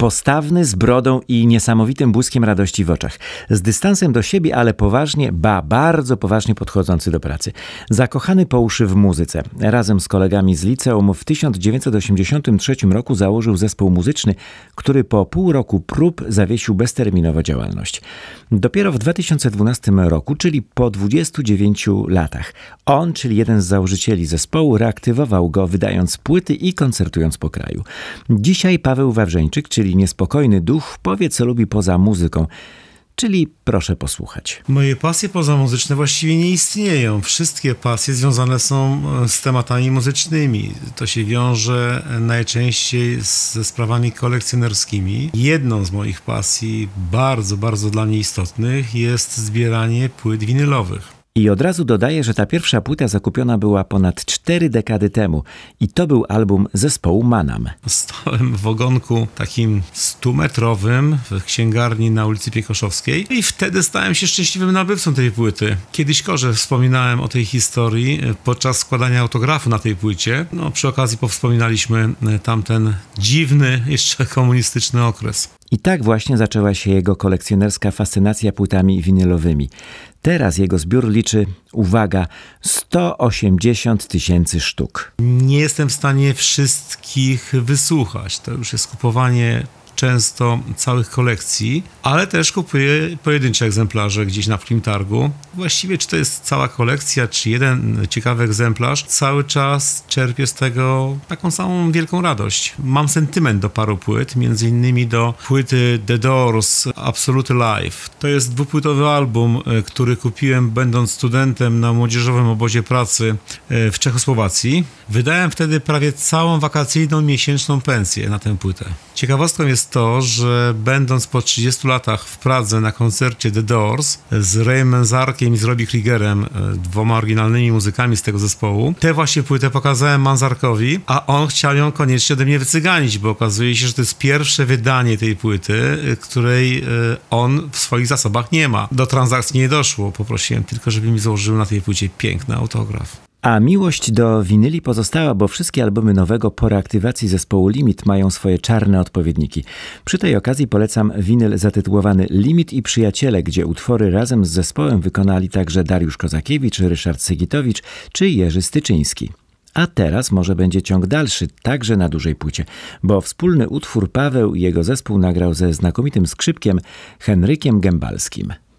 Postawny, z brodą i niesamowitym błyskiem radości w oczach. Z dystansem do siebie, ale poważnie, bardzo poważnie podchodzący do pracy. Zakochany po uszy w muzyce. Razem z kolegami z liceum w 1983 roku założył zespół muzyczny, który po pół roku prób zawiesił bezterminowo działalność. Dopiero w 2012 roku, czyli po 29 latach, on, czyli jeden z założycieli zespołu, reaktywował go, wydając płyty i koncertując po kraju. Dzisiaj Paweł Wawrzeńczyk, czyli niespokojny duch, powie, co lubi poza muzyką. Czyli proszę posłuchać. Moje pasje pozamuzyczne właściwie nie istnieją. Wszystkie pasje związane są z tematami muzycznymi. To się wiąże najczęściej ze sprawami kolekcjonerskimi. Jedną z moich pasji, bardzo dla mnie istotnych, jest zbieranie płyt winylowych. I od razu dodaję, że ta pierwsza płyta zakupiona była ponad 4 dekady temu i to był album zespołu Manam. Stałem w ogonku takim 100-metrowym w księgarni na ulicy Piekoszowskiej i wtedy stałem się szczęśliwym nabywcą tej płyty. Kiedyś Korze wspominałem o tej historii podczas składania autografu na tej płycie. Przy okazji powspominaliśmy tamten dziwny, jeszcze komunistyczny okres. I tak właśnie zaczęła się jego kolekcjonerska fascynacja płytami winylowymi. Teraz jego zbiór liczy, uwaga, 180 000 sztuk. Nie jestem w stanie wszystkich wysłuchać. To już jest kupowanie często całych kolekcji, ale też kupuję pojedyncze egzemplarze gdzieś na targu. Właściwie czy to jest cała kolekcja, czy jeden ciekawy egzemplarz, cały czas czerpię z tego taką samą wielką radość. Mam sentyment do paru płyt, między innymi do płyty The Doors, Absolute Life. To jest dwupłytowy album, który kupiłem będąc studentem na młodzieżowym obozie pracy w Czechosłowacji. Wydałem wtedy prawie całą wakacyjną miesięczną pensję na tę płytę. Ciekawostką jest to, że będąc po 30 latach w Pradze na koncercie The Doors z Rayem Manzarkiem i z Robbie Kriegerem, dwoma oryginalnymi muzykami z tego zespołu, tę właśnie płytę pokazałem Manzarkowi, a on chciał ją koniecznie ode mnie wycyganić, bo okazuje się, że to jest pierwsze wydanie tej płyty, której on w swoich zasobach nie ma. Do transakcji nie doszło, poprosiłem tylko, żeby mi założył na tej płycie piękny autograf. A miłość do winyli pozostała, bo wszystkie albumy nowego po reaktywacji zespołu Limit mają swoje czarne odpowiedniki. Przy tej okazji polecam winyl zatytułowany Limit i Przyjaciele, gdzie utwory razem z zespołem wykonali także Dariusz Kozakiewicz, Ryszard Sygitowicz czy Jerzy Styczyński. A teraz może będzie ciąg dalszy, także na dużej płycie, bo wspólny utwór Paweł i jego zespół nagrał ze znakomitym skrzypkiem Henrykiem Gębalskim.